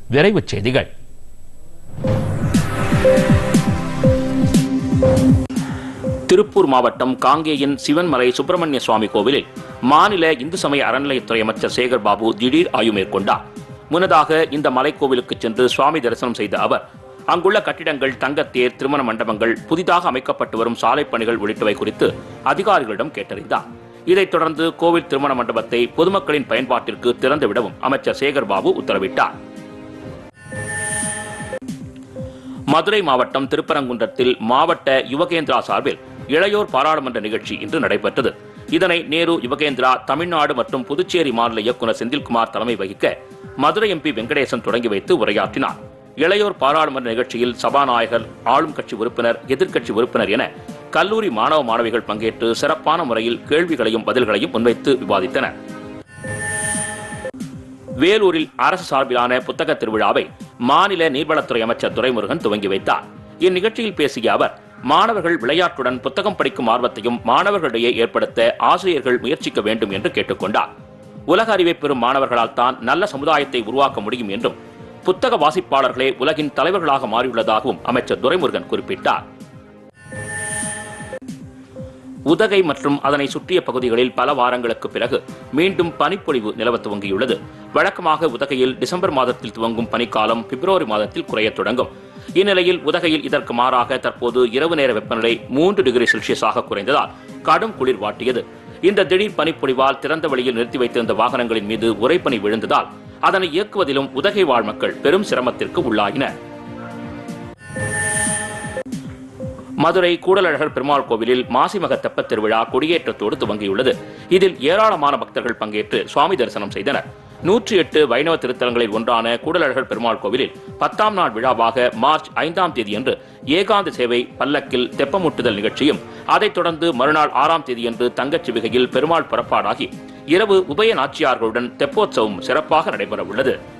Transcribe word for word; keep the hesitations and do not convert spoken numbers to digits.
விரைவுச் செய்திகள். திருப்பூர் மாவட்டம் காங்கேயின் சிவன்மலை சுப்பிரமணிய சுவாமி கோவிலில் மாநில இந்து சமய அறநிலையத்துறை அமைச்சர் சேகர் பாபு திடீர் ஆய்வு மேற்கொண்டார். முன்னதாக இந்த மலைக்கோவிலுக்கு சென்று சுவாமி தரிசனம் செய்த அவர் அங்குள்ள கட்டிடங்கள், தங்கத்தேர், திருமண மண்டபங்கள், புதிதாக அமைக்கப்பட்டு வரும் சாலை பணிகள் உள்ளிட்டவை குறித்து அதிகாரிகளிடம் கேட்டறிந்தார். இதைத் தொடர்ந்து கோவில் திருமண மண்டபத்தை பொதுமக்களின் பயன்பாட்டிற்கு திறந்துவிடவும் அமைச்சர் சேகர் பாபு உத்தரவிட்டார். மதுரை மாவட்டம் திருப்பரங்குன்றத்தில் மாவட்ட யுவகேந்திரா சார்பில் இளையோர் பாராளுமன்ற நிகழ்ச்சி இன்று நடைபெற்றது. இதனை நேரு யுவகேந்திரா தமிழ்நாடு மற்றும் புதுச்சேரி மாநில இயக்குநர் செந்தில்குமார் தலைமை வகிக்க மதுரை எம்பி வெங்கடேசன் தொடங்கி வைத்து உரையாற்றினார். இளையோர் பாராளுமன்ற நிகழ்ச்சியில் சபாநாயகர், ஆளும் கட்சி உறுப்பினர், எதிர்க்கட்சி உறுப்பினர் என கல்லூரி மாணவ மாணவிகள் பங்கேற்று சிறப்பான முறையில் கேள்விகளையும் பதில்களையும் முன்வைத்து விவாதித்தனர். வேலூரில் அரசு சார்பிலான புத்தக திருவிழாவை மாநில நீர்வளத்துறை அமைச்சர் துரைமுருகன் துவங்கி வைத்தார். இந்நிகழ்ச்சியில் பேசிய அவர், மாணவர்கள் விளையாட்டுடன் புத்தகம் படிக்கும் ஆர்வத்தையும் மாணவர்களிடையே ஏற்படுத்த ஆசிரியர்கள் முயற்சிக்க வேண்டும் என்று கேட்டுக்கொண்டார். உலக அறிவை பெறும் மாணவர்களால் தான் நல்ல சமுதாயத்தை உருவாக்க முடியும் என்றும், புத்தக வாசிப்பாளர்களே உலகின் தலைவர்களாக மாறியுள்ளதாகவும் அமைச்சர் துரைமுருகன் குறிப்பிட்டார். உதகை மற்றும் அதனை சுற்றிய பகுதிகளில் பல வாரங்களுக்கு பிறகு மீண்டும் பனிப்பொழிவு நிலவ துவங்கியுள்ளது. வழக்கமாக உதகையில் டிசம்பர் மாதத்தில் துவங்கும் பனிக்காலம் பிப்ரவரி மாதத்தில் குறைய தொடங்கும். இந்நிலையில் உதகையில் இதற்கு மாறாக தற்போது இரவு நேர வெப்பநிலை மூன்று டிகிரி செல்சியஸாக குறைந்ததால் கடும் குளிர் வாட்டியது. இந்த திடீர் பனிப்பொழிவால் திறந்த வெளியில் நிறுத்தி வைத்திருந்த வாகனங்களின் மீது உறைபனி விழுந்ததால் அதனை இயக்குவதிலும் உதகை வாழ் மக்கள் பெரும் சிரமத்திற்கு உள்ளாயினர். மதுரை கூடலழகர் பெருமாள் கோவிலில் மாசிமக தெப்பத் திருவிழா கொடியேற்றத்தோடு துவங்கியுள்ளது. இதில் ஏராளமான பக்தர்கள் பங்கேற்று சுவாமி தரிசனம் செய்தனர். நூற்றி எட்டு வைணவ திருத்தலங்களில் ஒன்றான கூடலழகர் பெருமாள் கோவிலில் பத்தாம் நாள் விழாவாக மார்ச் ஐந்தாம் தேதியன்று ஏகாந்த சேவை, பல்லக்கில் தெப்பமுட்டுதல் நிகழ்ச்சியும், அதைத் தொடர்ந்து மறுநாள் ஆறாம் தேதியன்று தங்கச்சிவிகையில் பெருமாள் புறப்பாடாகி இரவு உபய நாச்சியார்களுடன் தெப்போற்சவம் சிறப்பாக நடைபெற உள்ளது.